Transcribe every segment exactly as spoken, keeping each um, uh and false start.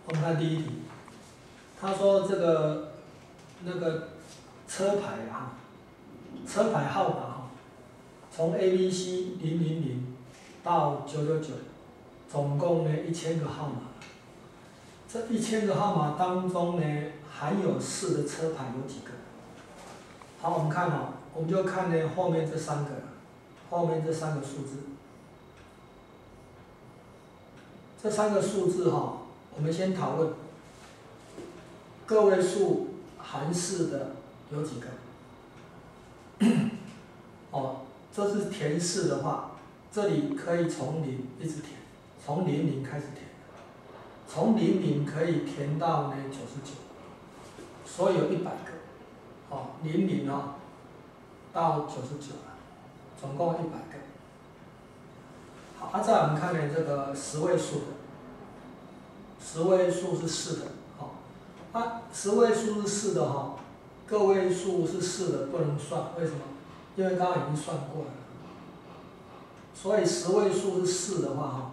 我们看第一题，他说这个那个车牌啊，车牌号码哈，从 A B C 零零零到九九九，总共呢一千个号码。这一千个号码当中呢，含有四的车牌有几个？好，我们看哦，我们就看呢后面这三个，后面这三个数字。这三个数字哈，我们先讨论个位数含四的有几个？哦，这是填四的话，这里可以从零一直填，从零零开始填，从零零可以填到呢九十九，所以有一百个，哦，零零哦到九十九了，总共一百个。好，啊，再来我们看呢这个十位数的，十位数是四的，好，啊，十位数是四的哈，个位数是四的不能算，为什么？因为刚刚已经算过了，所以十位数是四的话哈，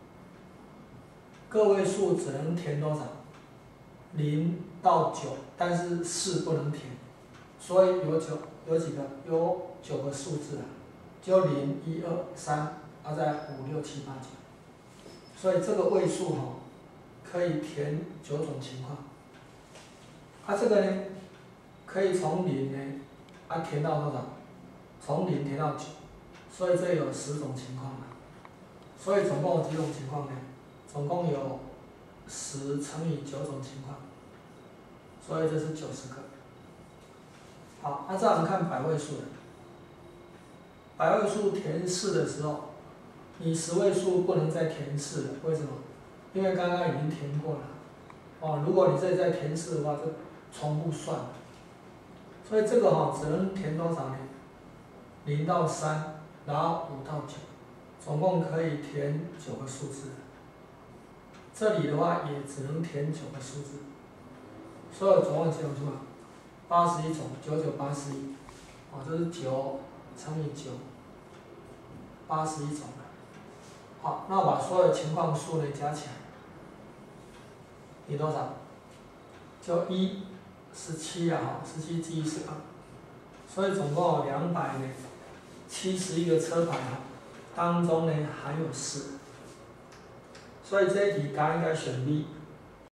个位数只能填多少？零到九，但是四不能填，所以有九有几个？有九个数字啊，就零、一、二、三，啊再五、六、七、八、九，所以这个位数哈，可以填九种情况。啊，这个呢，可以从零呢，啊填到多少？从零填到九，所以这有十种情况了。所以总共有几种情况呢？总共有十乘以九种情况，所以这是九十个。好，那、啊、再我们看百位数的，百位数填四的时候，你十位数不能再填四了，为什么？因为刚刚已经填过了。哦，如果你这里再填四的话，就重复算了。所以这个哈、哦、只能填多少呢？零到三，然后五到九，总共可以填九个数字。这里的话也只能填九个数字，所以总共几种数啊？八十一种，九九八十一，哦，这是九乘以九，八十一种了。好，那我把所有情况数呢加起来，你多少？就一，十七啊，十七记一十二，所以总共有两百呢，七十一个车牌哈，当中呢含有四，所以这一题答案应该选 B。